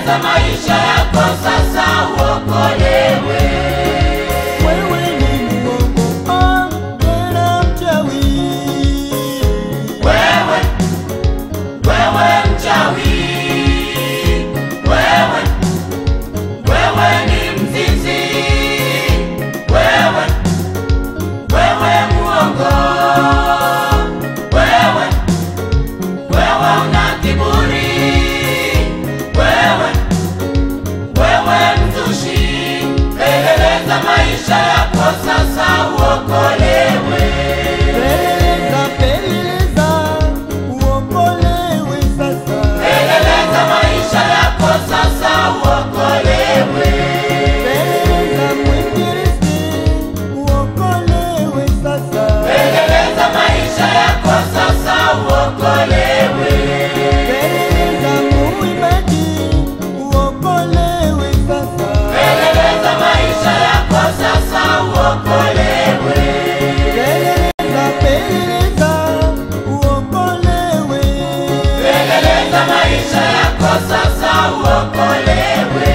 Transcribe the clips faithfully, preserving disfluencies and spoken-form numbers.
Peleleza maisha yako sasa uokolewe. Wewe ni muongo, ah, tena mchawi. Wewe, wewe mchawi. Wewe, wewe ni mzizi. Wewe, wewe muongo. Wewe, wewe una kiburi. Wewe, wewe mzushi. Peleleza maisha yako sasa uokolewe. Peleleza, peleleza, uokolewe sasa. Peleleza maisha yako sasa uokolewe. Peleleza mwinjilisti, uokolewe sasa. Peleleza maisha yako sasa uokolewe. Peleleza muimbaji, uokolewe sasa. Peleleza maisha yako sasa uokolewe. Peleleza, peleleza, uokolewe. Peleleza maisha yako sasa uokolewe.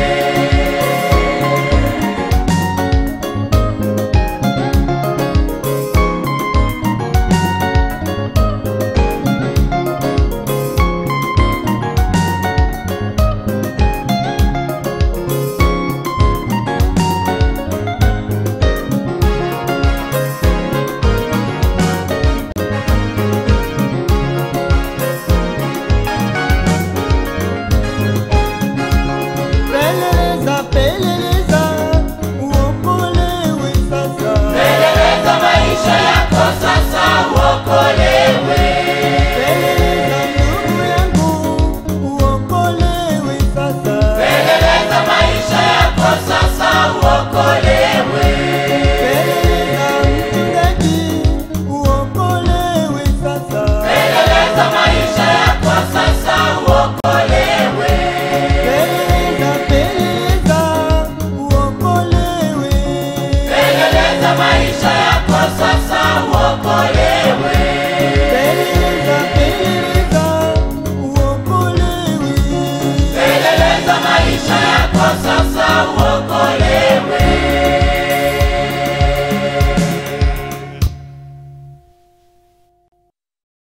Peleleza, peleleza, uokolewe sasa. Peleleza maisha yako sasa uokolewe. Peleleza ndugu yangu, uokolewe sasa. Peleleza maisha yako sasa uokolewe. Peleleza mchungaji, uokolewe sasa. Peleleza maisha yako sasa uokolewe. Peleleza, peleleza, uokolewe. Peleleza maisha yako sasa uokolewe. Peleleza, peleleza, uokolewe. Peleleza maisha yako sasa uokolewe.